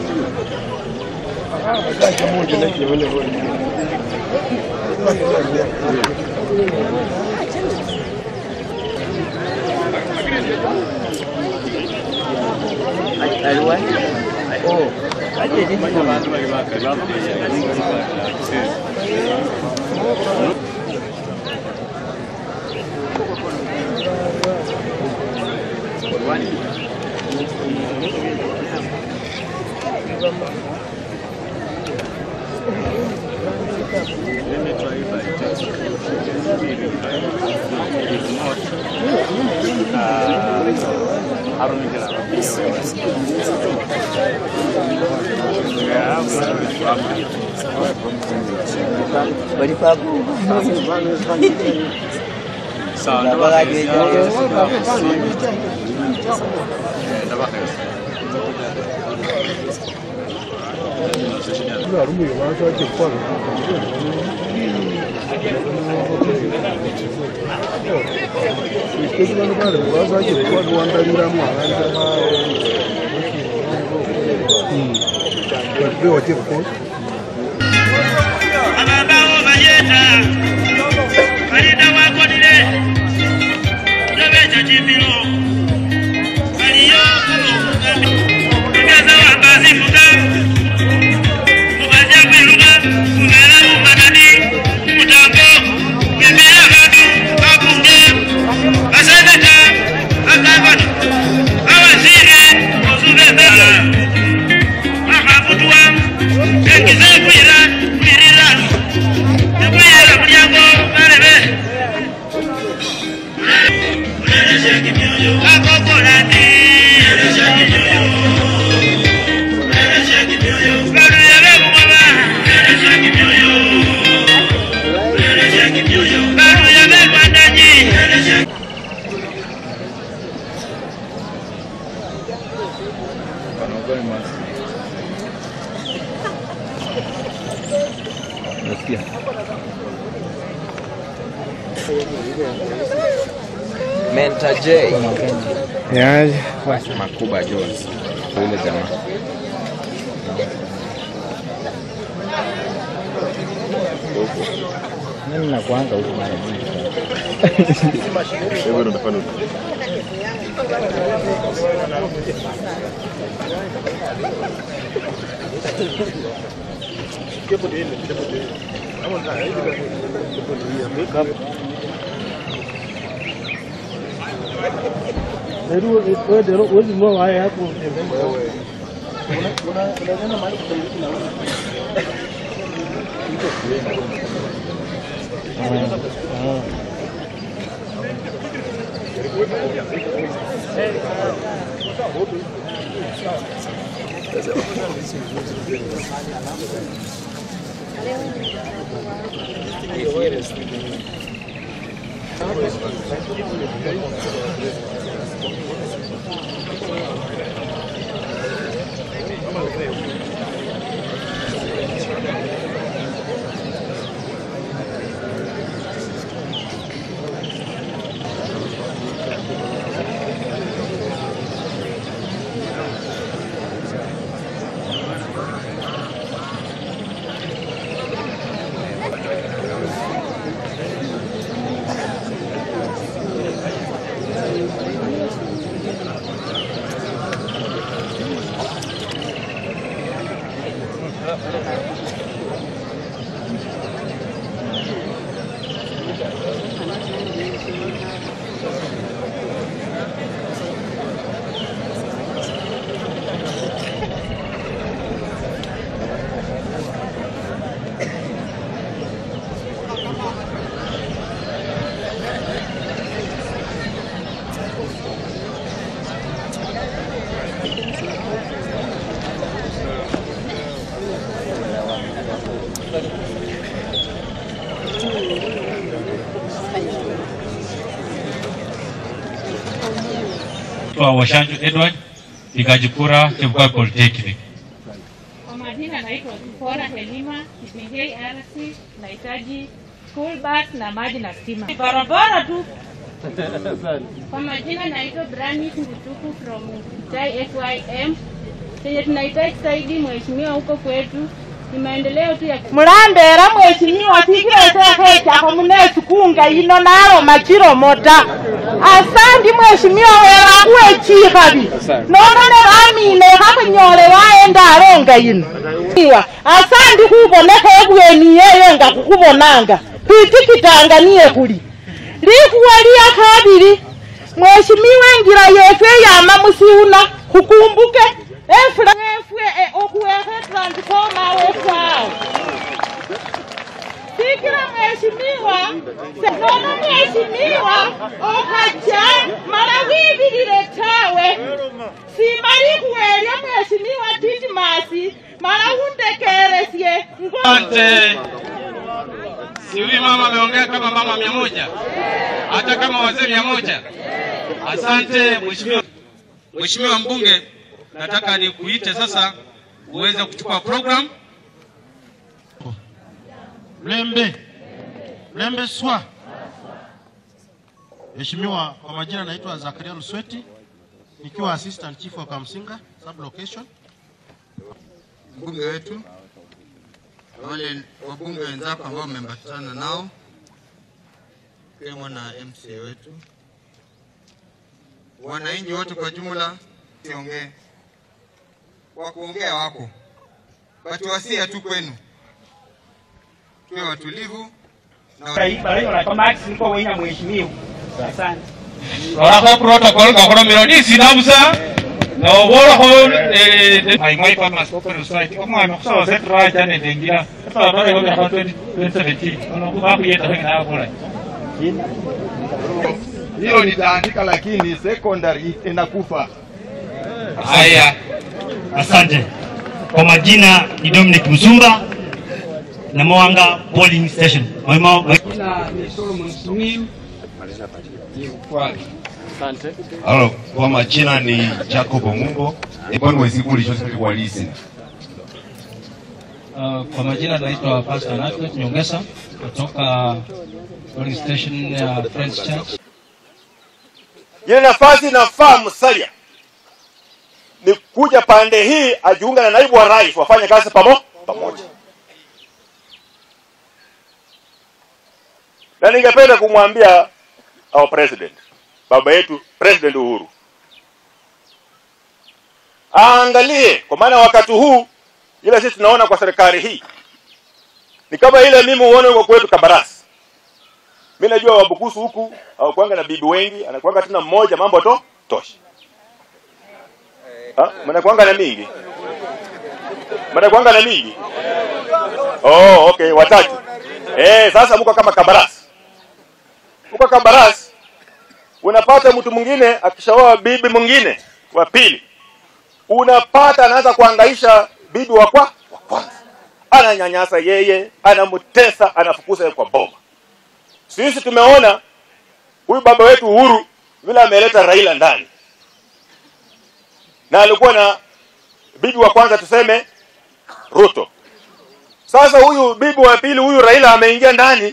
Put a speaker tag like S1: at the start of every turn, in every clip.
S1: Mentor J.
S2: Yaje
S1: Makuba Jones. Yule jamaa.
S2: Mimi nakuanga huko mara nyingi.
S3: Wewe ndo unafanya
S4: Washanju Edward Ikajikura Chebukati Polytechnic.
S5: Kwa majina naitwa Zipora Helima, KPJ RC, nahitaji school bus na maji na stima. Barabara tu. Kwa majina naitwa Brani Mbutuku from Jai SYM. chenye tunahitaji zaidi mheshimiwa huko kwetu ni maendeleo tu ya Murambera mheshimiwa tikira sehe chako mnesu kunga ino naro machiro mota. Asandi mheshimiwa wera kuwe chikabi. Nono ne ramine hapa nyole waenda aronga ino. Asandi kuboneka ebweni yeye nga kukubonanga. Piti kitanganie kuli. Likuwalia kabiri. Mheshimiwa ngira yefe ya mamusiuna kukumbuke efra efwe okuwehe transforma wefao. Sikira mheshimiwa nono mheshimiwa okacha marawibi diletawe simari kuwelia mheshimiwa Titmasi marahundekeresye
S4: Asante. Siwi mama ameongea kama mama 100. Hata kama wazee 100. Asante mheshimiwa. Mheshimiwa mbunge, nataka nikuite sasa uweze kuchukua program.
S3: Lembe swa. Mheshimiwa, kwa majina naitwa Zakaria Lusweti, nikiwa assistant chief wa Kamsinga sub location.
S6: Mbunge wetu, wale wabunge wenzako ambao mmembatana nao, kama na MCA wetu, wananchi wote kwa jumla, siongee kwa kuongea wako, watuwasia tu kwenu tuwe watulivu na
S4: Asante. Wala protocol kwa mirodi sinabusa na wala ho mai kwa maskopo site kama mksawa zetu raja ne dengira sasa ndio ndio kwa 2017 unakuwa kuyeta na hapo.
S7: Hiyo nitaandika lakini secondary inakufa.
S4: Haya.
S8: Asante. Kwa majina ni Dominic Mzumba na Mwanga polling station.
S4: Jina ni Solomon Simiu.
S7: Asante.
S9: Halo, kwa majina ni Jacob Mungo. Ebonu wezikuli chote kwa lisi.
S4: Kwa majina naitwa Pastor Nathan Nyongesa kutoka polling station ya Friends Church.
S7: Ile nafasi nafaa Musalia ni kuja pande hii ajiunga na naibu wa rais wafanye kazi pamoja. Na ningependa kumwambia our president, baba yetu President Uhuru, aangalie, kwa maana wakati huu ile sisi tunaona kwa serikali hii ni kama ile mimi uone kwa kwetu Kabarasi. Mimi najua Wabukusu huku au kuanga na bibi wengi, anakuanga tena mmoja, mambo tosha. Mnakuanga na mingi? Mnakuanga na mingi? Oh, okay, watatu. Sasa mko kama Kabarasi. Mko Kabarasi. Unapata mtu mwingine akishaoa bibi mwingine wa pili. Unapata anaanza kuhangaisha bibi wa kwanza. Ananyanyasa yeye, anamtesa, anafukuza kwa boma. Sisi tumeona huyu baba wetu Uhuru vile ameleta Raila ndani. Na alikuwa na bibi wa kwanza tuseme Ruto. Sasa huyu bibi wa pili huyu Raila ameingia ndani,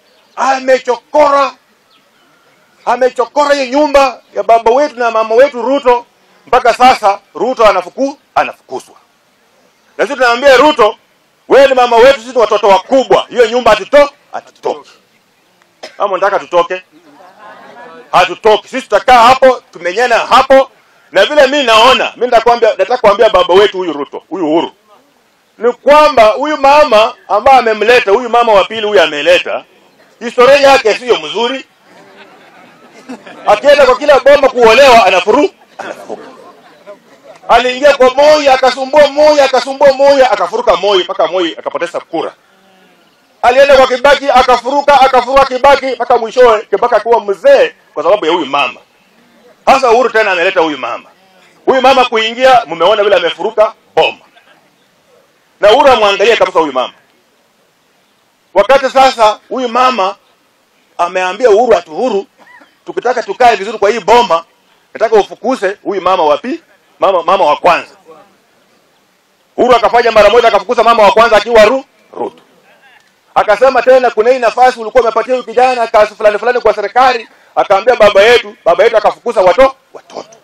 S7: amechokora hiyo nyumba ya baba wetu na mama wetu Ruto, mpaka sasa Ruto anafukuzwa. Na sisi tunaambia Ruto, wewe ni mama wetu, sisi watoto wakubwa, hiyo nyumba hatutoki. Kama unataka tutoke, hatutoki. Sisi tutakaa hapo, tumenyana hapo. Na vile mimi nataka kuambia baba wetu huyu Ruto, huyu Uhuru, ni kwamba huyu mama ambaye amemleta, huyu mama wa pili huyu ameleta, historia yake sio mzuri. Akienda kwa kila bomba kuolewa anafuruka. Aliingia kwa Moi akasumbua Moi akafuruka Moi mpaka Moi akapoteza kura. Alienda kwa Kibaki akafuruka Kibaki mpaka mwishowe Kibaki akawa mzee kwa sababu ya huyu mama. Sasa Uhuru tena ameleta huyu mama. Huyu mama kuingia, mmeona vile amefuruka bomba. Na Uhuru amwangalia kabisa huyu mama. Wakati sasa huyu mama ameambia Uhuru Uhuru, tukitaka tukae vizuri kwa hii bomba, nataka ufukuze huyu mama wapi? Mama wa kwanza. Uhuru akafanya mara moja akafukuza mama wa kwanza akiwa Ruto. Akasema tena kuna hii nafasi ulikuwa umepatia huyu kijana kazi fulani kwa serikali, akaambia baba yetu akafukuza watoto.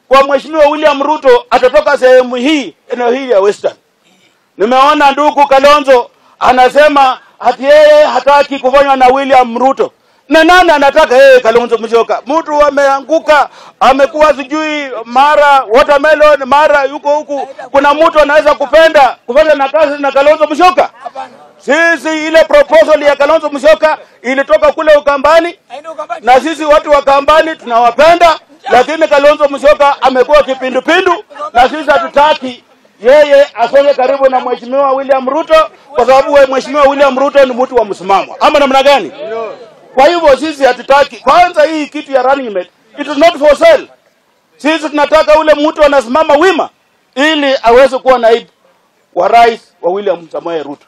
S10: kwa Mheshimiwa William Ruto atatoka sehemu hii, eneo hili ya Western. Nimeona ndugu Kalonzo anasema ati yeye hataki kufanywa na William Ruto. Na nani anataka yeye Kalonzo Musyoka? Mtu ameanguka, amekuwa sijui mara watermelon, mara yuko huku. Kuna mtu anaweza kupenda kufanya na kazi na Kalonzo Musyoka? Sisi ile proposal ya Kalonzo Musyoka ilitoka kule Ukambani, na sisi watu wa Ukambani tunawapenda, lakini Kalonzo Musyoka amekuwa kipindupindu, na sisi hatutaki yeye asonge karibu na Mheshimiwa William Ruto, kwa sababu Mheshimiwa William Ruto ni mtu wa msimamo. Ama namna gani? Kwa hivyo sisi hatutaki. Kwanza hii kitu ya running mate, it is not for sale. Sisi tunataka ule mtu anasimama wima ili aweze kuwa naibu wa rais wa William Samoei Ruto.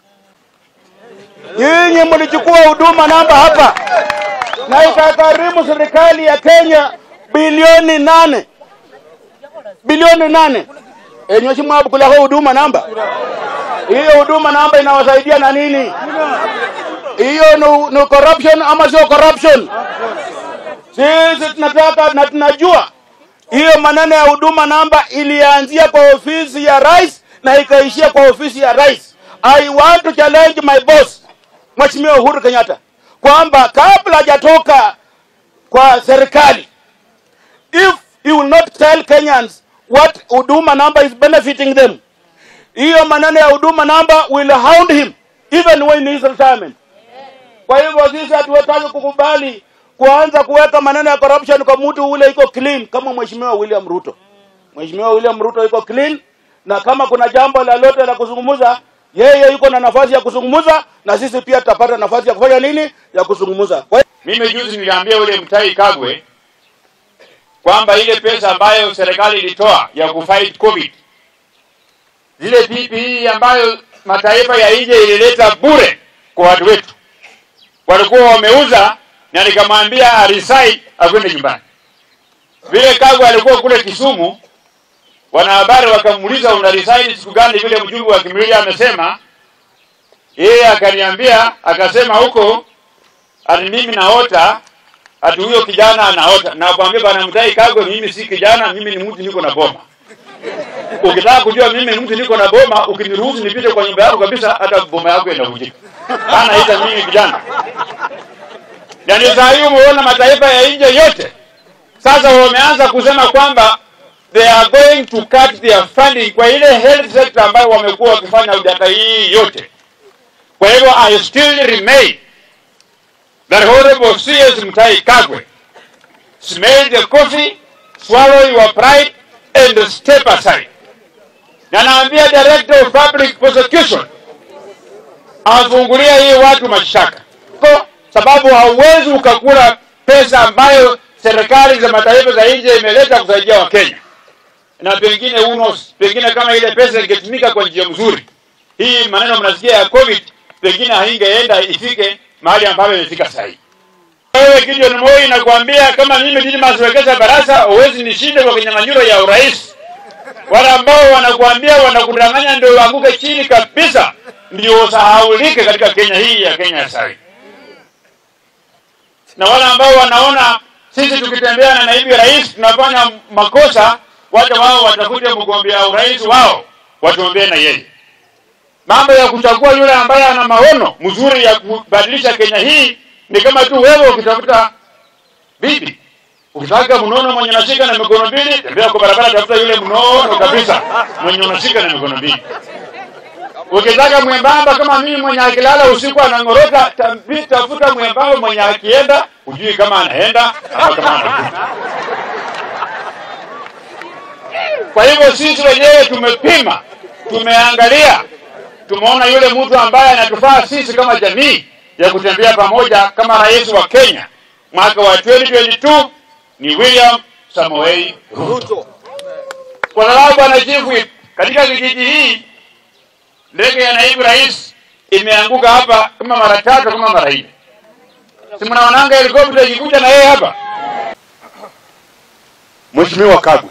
S10: Nyinyi mlichukua huduma namba hapa na ikagharimu serikali ya Kenya bilioni 8. Bilioni 8. Enyoshi mwabu kula huduma namba. Hiyo huduma namba inawasaidia na nini? Hiyo no corruption ama sio corruption? Sisi tunataka na tunajua hiyo maneno ya huduma namba ilianzia kwa ofisi ya rais na ikaishia kwa ofisi ya rais. I want to challenge my boss, Mheshimiwa Uhuru Kenyatta, kwamba kabla hajatoka kwa serikali, if he will not tell Kenyans what huduma number is benefiting them, hiyo maneno ya huduma number will hound him even when he is retirement. Kwa hivyo sisi hatuwezi kukubali kuanza kuweka maneno ya corruption kwa mtu ule iko clean kama Mheshimiwa William Ruto. Mheshimiwa William Ruto iko clean, na kama kuna jambo lolote la kuzungumza, yeye yuko na nafasi ya kuzungumza, na sisi pia tutapata nafasi ya kufanya nini? Ya kuzungumza.
S11: Mimi juzi niliambia ule Mutahi Kagwe kwamba ile pesa ambayo serikali ilitoa ya kufight COVID, zile PPE ambayo mataifa ya nje ilileta bure kwa watu wetu, walikuwa wameuza, na nikamwambia aresign akwende nyumbani. Vile Kagwe alikuwa kule Kisumu, wanahabari wakamuuliza una resign siku gani, vile mjumbe wa Kimilili amesema, yeye akaniambia, akasema huko ati mimi naota, ati huyo kijana anaota. Na kwambia bana Mutahi Kagwe, mimi si kijana, mimi ni mtu niko na boma. Ukitaka kujua mimi ni mtu niko na boma, ukiniruhusu nipite kwa nyumba yako kabisa, hata boma yako inavunjika. Hana hita mimi kijana. Yaani saa hii umeona mataifa ya nje yote sasa wameanza kusema kwamba they are going to cut their funding kwa ile health sector ambayo wamekuwa wakifanya miaka hii yote. Kwa hivyo I still remain that honorable CS Mutahi Kagwe, smell the coffee, swallow your pride and step aside. Na naambia Director of Public Prosecution afungulia hii watu mashtaka, kwa sababu hauwezi ukakula pesa ambayo serikali za mataifa za nje imeleta kusaidia Wakenya. Na pengine kama ile pesa ingetumika kwa njia nzuri, hii maneno mnasikia ya COVID pengine haingeenda ifike mahali ambapo imefika sasa hivi. Wewe Gideon Moi, nakwambia kama mimi Didmus Wekesa Barasa huwezi nishinde kwa kinyang'anyiro ya urais. Wale ambao wanakuambia wanakudanganya ndio waanguke chini kabisa, ndio usahaulike katika Kenya hii ya Kenya sasa. Na wale ambao wanaona sisi tukitembea na naibu rais tunafanya makosa, wacha wao watafute mgombea urais wao watuombee na yeye. Mambo ya kuchagua yule ambaye ana maono mzuri ya kubadilisha Kenya hii ni kama tu wewe ukitafuta bibi. Ukitaka mnono mwenye nashika na mikono mbili, tembea kwa barabara tafuta yule mnono kabisa mwenye nashika na mikono mbili. Ukitaka mwembamba kama mimi mwenye akilala usiku anangorota, tafuta mwembamba mwenye akienda ujui kama anaenda ama kama anakuja. Kwa hivyo sisi wenyewe tumepima, tumeangalia, tumeona yule mtu ambaye anatufaa sisi kama jamii ya kutembea pamoja kama rais wa Kenya mwaka wa 2022 ni William Samoei Ruto. Kwa sababu ana chief whip katika kijiji hii, ndege ya naibu rais imeanguka hapa kama mara 3 kama mara 4. Si mnaonanga helikopta ikikuja na yeye hapa.
S7: Mheshimiwa Kagwe,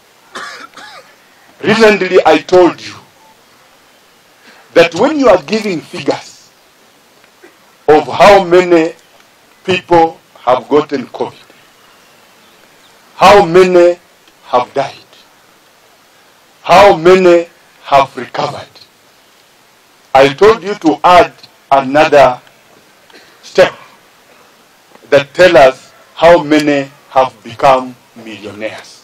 S7: recently I told you that when you are giving figures of how many people have gotten COVID, how many
S10: have died? How many have recovered? I told you to add another step that tell us how many have become millionaires.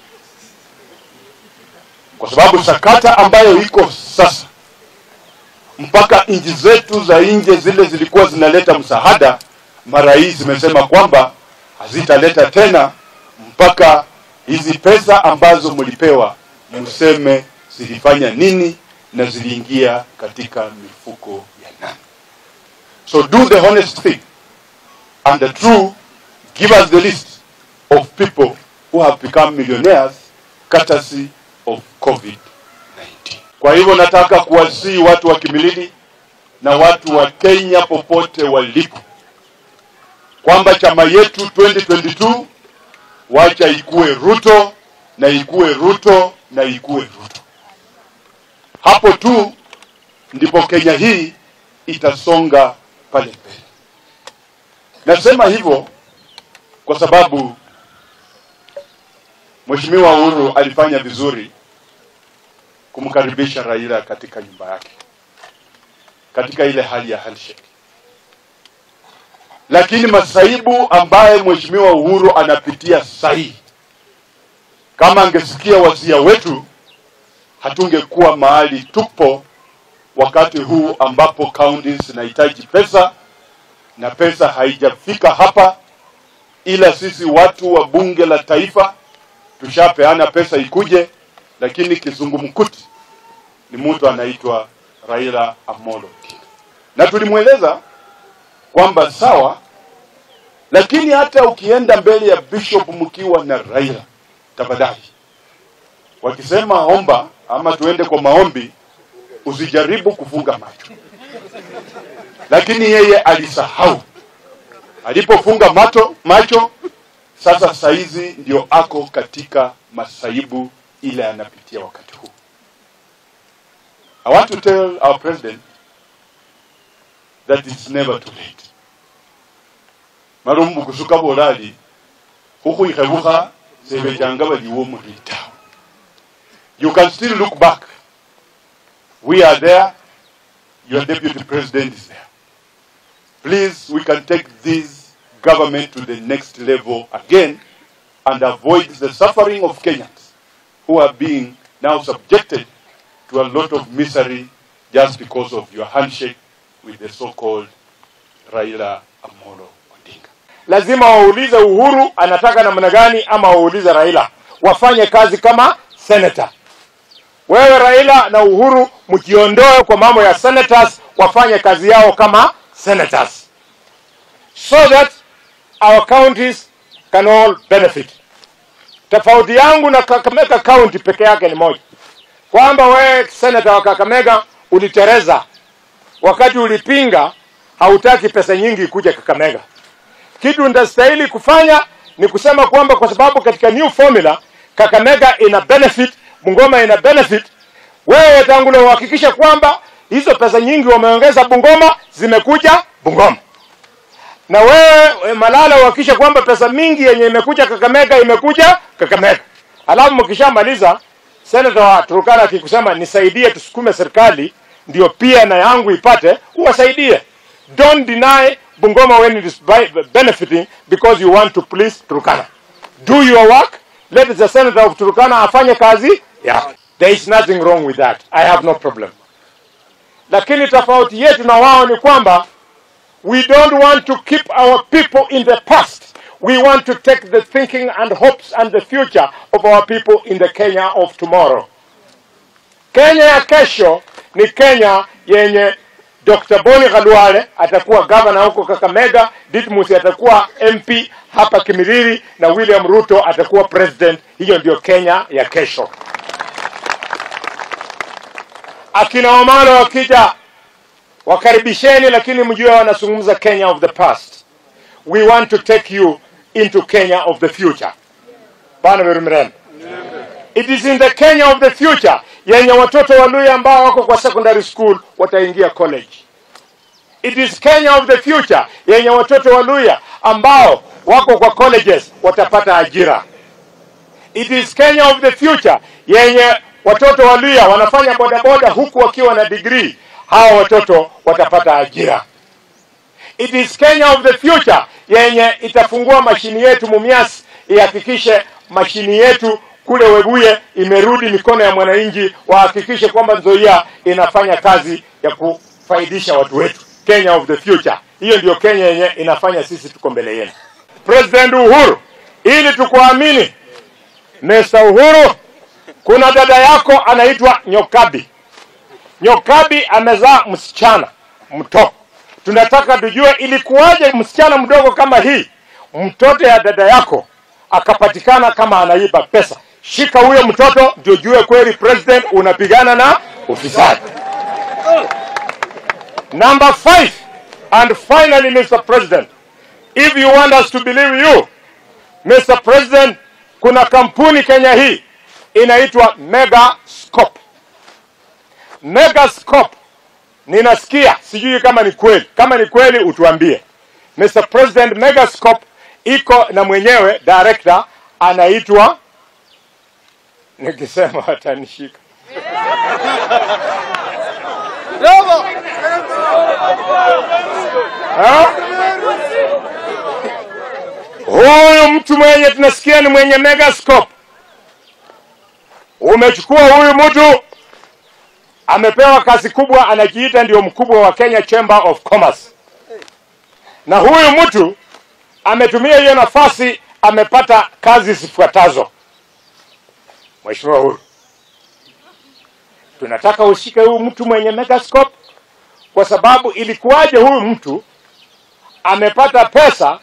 S10: Kwa sababu sakata ambayo iko sasa, mpaka nchi zetu za nje zile zilikuwa zinaleta msaada, mara hii zimesema kwamba hazitaleta tena mpaka hizi pesa ambazo mlipewa mseme zilifanya nini na ziliingia katika mifuko ya nani. So do the honest thing and the true, give us the list of people who have become millionaires courtesy of COVID-19. Kwa hivyo nataka kuwasihi watu wa Kimilili na watu wa Kenya popote walipo kwamba chama yetu 2022 wacha ikue Ruto na ikue Ruto na ikue Ruto. Hapo tu ndipo Kenya hii itasonga pale mbele. Nasema hivyo kwa sababu Mheshimiwa Uhuru alifanya vizuri kumkaribisha Raila katika nyumba yake, katika ile hali ya handshake. Lakini masaibu ambaye Mheshimiwa Uhuru anapitia sahi, kama angesikia wasia wetu, hatungekuwa mahali tupo wakati huu ambapo counties zinahitaji pesa na pesa haijafika hapa, ila sisi watu wa bunge la taifa tushapeana pesa ikuje, lakini kizungumkuti ni mtu anaitwa Raila Amolo Odinga. Na tulimweleza kwamba sawa, lakini hata ukienda mbele ya bishop mkiwa na Raila, tafadhali wakisema omba ama tuende kwa maombi, usijaribu kufunga macho. Lakini yeye alisahau. Alipofunga macho, sasa saizi ndio ako katika masaibu ile anapitia wakati huu. I want to tell our president that it's never too late. Marumbu kusuka bolali huku ikabuka sebejanga baliwo mu rita. You can still look back. We are there. Your deputy president is there. Please, we can take this government to the next level again and avoid the suffering of Kenyans who are being now subjected to a lot of misery just because of your handshake with the so-called Raila Amolo Odinga.
S11: Lazima waulize Uhuru anataka namna gani ama waulize Raila. Wafanye kazi kama senator. Wewe Raila na Uhuru mjiondoe kwa mambo ya senators, wafanye kazi yao kama senators. So that our counties can all benefit. Tofauti yangu na Kakamega County peke yake ni moja. Kwamba wewe senator wa Kakamega ulitereza. Wakati ulipinga hautaki pesa nyingi kuja Kakamega. Kitu ndastahili kufanya ni kusema kwamba kwa sababu katika new formula Kakamega ina benefit, Bungoma ina benefit, wewe tangulo uhakikisha kwamba hizo pesa nyingi wameongeza Bungoma zimekuja Bungoma. Na wewe Malala uhakikisha kwamba pesa mingi yenye imekuja Kakamega imekuja Kakamega. Alafu mkishamaliza senator wa Turkana akikusema nisaidie tusukume serikali ndio pia na yangu ipate, uwasaidie. Don't deny Bungoma when it is benefiting because you want to please Turkana. Do your work. Let the senator of Turkana afanye kazi. Yeah. There is nothing wrong with that. I have no problem. Lakini tofauti yetu na wao ni kwamba we don't want to keep our people in the past. We want to take the thinking and hopes and the future of our people in the Kenya of tomorrow. Kenya ya kesho ni Kenya yenye Dr. Boni Khalwale atakuwa governor huko Kakamega, Ditmus atakuwa MP hapa Kimilili na William Ruto atakuwa president. Hiyo ndio Kenya ya kesho. Akina Omalo wakija wakaribisheni, lakini mjue wanazungumza Kenya of the past. We want to take you into Kenya of the future. Bana Berumren. It is in the Kenya of the future yenye watoto wa Luhya ambao wako kwa secondary school wataingia college. It is Kenya of the future yenye watoto wa Luhya ambao wako kwa colleges watapata ajira. It is Kenya of the future yenye watoto walia wanafanya bodaboda huku wakiwa na degree, hawa watoto watapata ajira. It is Kenya of the future yenye itafungua mashini yetu Mumias, ihakikishe mashini yetu kule Webuye imerudi mikono ya mwananchi, wahakikishe kwamba Nzoia inafanya kazi ya kufaidisha watu wetu. Kenya of the future. Hiyo ndio Kenya yenye inafanya sisi tuko mbele yenu. President Uhuru, ili tukuamini, Mr. Uhuru, kuna dada yako anaitwa Nyokabi. Nyokabi amezaa msichana mtoto. Tunataka tujue ilikuwaje msichana mdogo kama hii, mtoto ya dada yako akapatikana kama anaiba pesa. Shika huyo mtoto ndio jue kweli president unapigana na ufisadi. Number 5, and finally, Mr. President, if you want us to believe you, Mr. President, kuna kampuni Kenya hii inaitwa Megascope. Megascope, ninasikia, sijui kama ni kweli. Kama ni kweli utuambie. Mr. President, Megascope iko na mwenyewe director anaitwa, nikisema watanishika. Huyu mtu mwenye tunasikia ni mwenye Megascope. Umechukua huyu mtu, amepewa kazi kubwa, anajiita ndio mkubwa wa Kenya Chamber of Commerce. Na huyu mtu ametumia hiyo nafasi, amepata kazi zifuatazo. Mheshimiwa Uhuru, tunataka ushike huyu mtu mwenye Megascope, kwa sababu ilikuwaje huyu mtu amepata pesa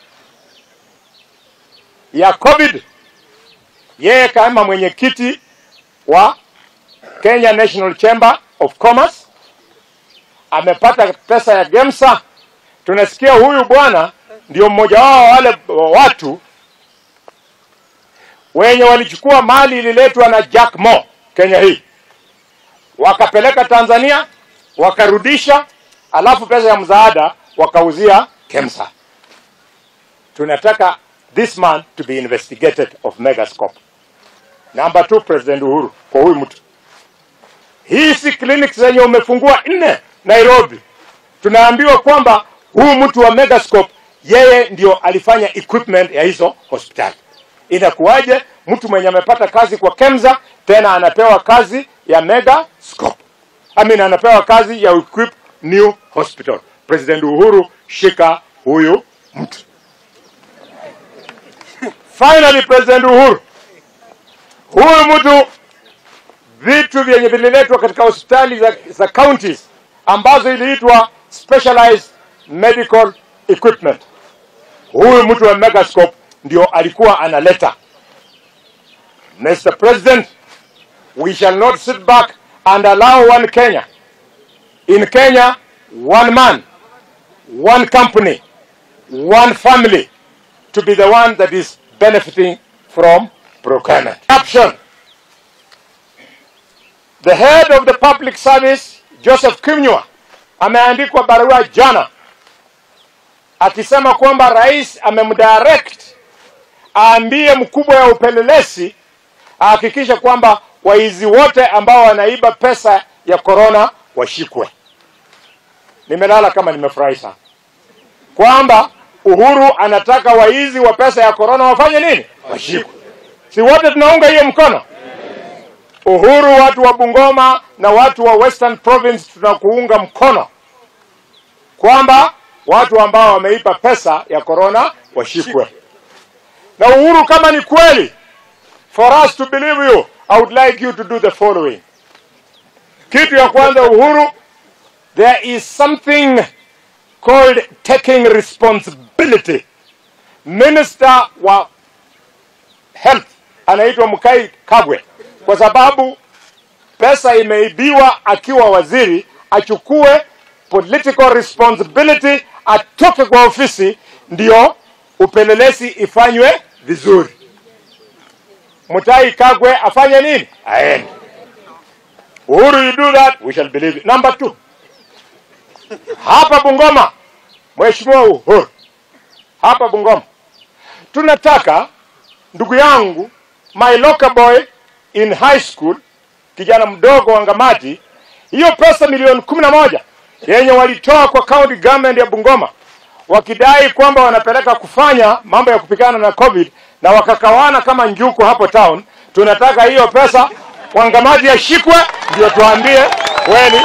S11: ya COVID, yeye kama mwenyekiti wa Kenya National Chamber of Commerce, amepata pesa ya Gemsa. Tunasikia huyu bwana ndio mmoja wao wale watu wenye walichukua mali ililetwa na Jack Mo Kenya hii, wakapeleka Tanzania, wakarudisha, alafu pesa ya mzaada wakauzia Kemsa. Tunataka this man to be investigated of Megascope. Number 2, President Uhuru, kwa huyu mtu, hizi clinics zenye umefungua 4 Nairobi, tunaambiwa kwamba huyu mtu wa Megascope yeye ndio alifanya equipment ya hizo hospitali. Inakuwaje mtu mwenye amepata kazi kwa Kemsa tena anapewa kazi ya Megascope? Anapewa kazi ya equip new hospital. President Uhuru, shika huyu mtu. Finally, President Uhuru, huyu mtu, vitu vyenye vililetwa katika hospitali za counties ambazo iliitwa specialized medical equipment, huyu mtu wa Megascope ndio alikuwa analeta. Mr. President, we shall not sit back and allow one Kenya. In Kenya, one man, one company, one family to be the one that is benefiting from procurement. Caption. The head of the public service, Joseph Kimnyua, ameandikwa barua jana akisema kwamba rais amemdirect aambie mkubwa ya upelelezi ahakikisha kwamba waizi wote ambao wanaiba pesa ya corona washikwe. Nimelala kama nimefurahi sana kwamba Uhuru anataka waizi wa pesa ya corona wafanye nini? Washikwe. Si wote tunaunga hiyo mkono? Uhuru, watu wa Bungoma na watu wa Western Province tunakuunga mkono kwamba watu ambao wameipa pesa ya corona washikwe. Na Uhuru, kama ni kweli, for us to believe you, I would like you to do the following. Kitu ya kwanza, Uhuru, there is something called taking responsibility. Minister wa Health anaitwa Mukai Kagwe, kwa sababu pesa imeibiwa akiwa waziri, achukue political responsibility, atoke kwa ofisi ndio upelelezi ifanywe vizuri. Mutai Kagwe afanye nini? Aende. Uhuru, you do that, we shall believe it. Number 2. Hapa Bungoma, Mheshimiwa Uhuru, hapa Bungoma tunataka, ndugu yangu,
S12: my local boy in high school, kijana mdogo wa Ngamati, hiyo pesa milioni 11 yenye walitoa kwa county government ya Bungoma wakidai kwamba wanapeleka kufanya mambo ya kupigana na COVID na wakakawana kama njuku hapo town. Tunataka hiyo pesa Wangamati yashikwe ndio tuambie kweli.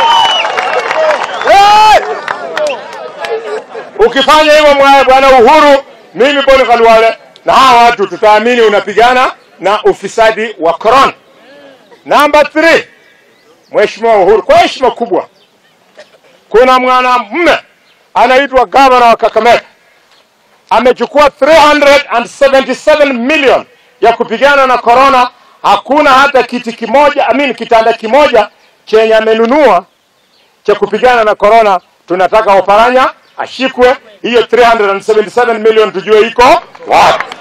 S12: Ukifanya hivyo bwana Uhuru, mimi Boni Khalwale na hawa watu tutaamini unapigana na ufisadi wa corona. Number 3, Mheshimiwa Uhuru, kwa heshima kubwa, kuna mwanamume anaitwa governor wa Kakamega amechukua 377 million ya kupigana na corona. Hakuna hata kitanda kimoja chenye amenunua cha kupigana na corona. Tunataka Oparanya ashikwe, hiyo 377 million tujue iko wapi.